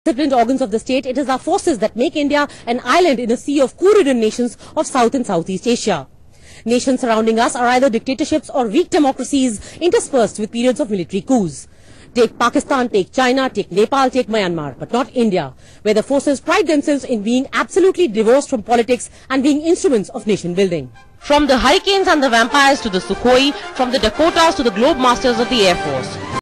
disciplined organs of the state, it is our forces that make India an island in a sea of coup-ridden nations of South and Southeast Asia. Nations surrounding us are either dictatorships or weak democracies interspersed with periods of military coups. Take Pakistan, take China, take Nepal, take Myanmar, but not India, where the forces pride themselves in being absolutely divorced from politics and being instruments of nation building. From the hurricanes and the vampires to the Sukhoi, from the Dakotas to the globe masters of the Air Force.